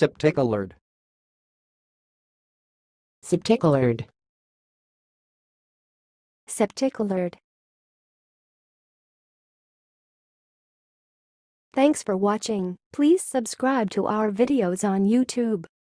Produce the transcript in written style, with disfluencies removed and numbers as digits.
septicolored, septicolored, septicolored. Thanks for watching. Please subscribe to our videos on YouTube.